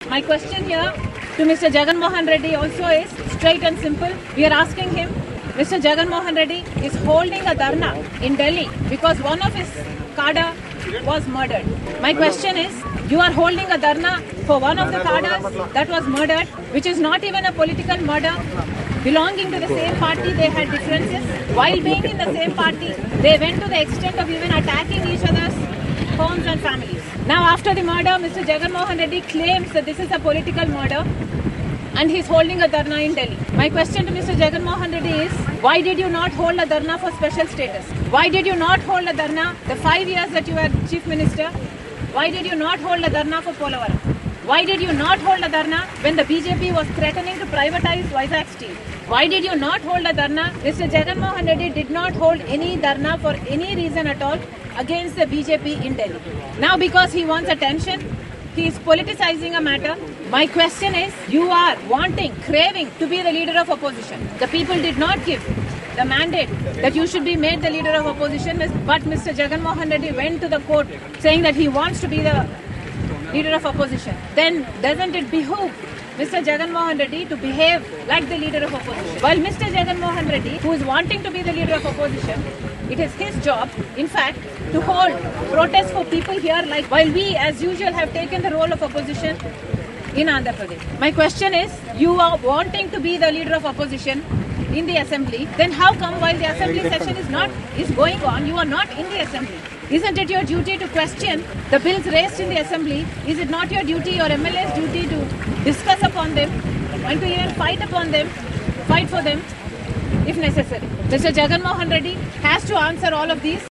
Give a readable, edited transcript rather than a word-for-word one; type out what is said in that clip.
My question here to Mr. Jagan Mohan Reddy also is straight and simple. We are asking him, Mr. Jagan Mohan Reddy is holding a dharna in Delhi because one of his cadre was murdered. My question is, you are holding a dharna for one of the cadres that was murdered, which is not even a political murder. Belonging to the same party, they had differences. While being in the same party, they went to the extent of even attacking each other's homes and families. Now, after the murder, Mr. Jagan Mohan Reddy claims that this is a political murder and he's holding a dharna in Delhi. My question to Mr. Jagan Mohan Reddy is, why did you not hold a dharna for special status? Why did you not hold a dharna the 5 years that you were Chief Minister? Why did you not hold a dharna for Polavaram? Why did you not hold a dharna when the BJP was threatening to privatize Vizag Steel? Why did you not hold a dharna? Mr. Jagan Mohan Reddy did not hold any dharna for any reason at all against the BJP in Delhi. Now, because he wants attention, he is politicizing a matter. My question is, you are craving to be the leader of opposition. The people did not give the mandate that you should be made the leader of opposition, but Mr. Jagan Mohan Reddy went to the court saying that he wants to be the leader of opposition. Then doesn't it behoove Mr. Jagan Mohan Reddy to behave like the leader of opposition? While Mr. Jagan Mohan Reddy, who is wanting to be the leader of opposition, it is his job, in fact, to hold protests for people here, like while we, as usual, have taken the role of opposition in Andhra Pradesh. My question is, you are wanting to be the leader of opposition in the assembly, then how come while the assembly session is going on, you are not in the assembly? Isn't it your duty to question the bills raised in the assembly? Is it not your duty, your MLA's duty, to discuss upon them and to even fight for them if necessary? Mr. Jagan Mohan Reddy has to answer all of these.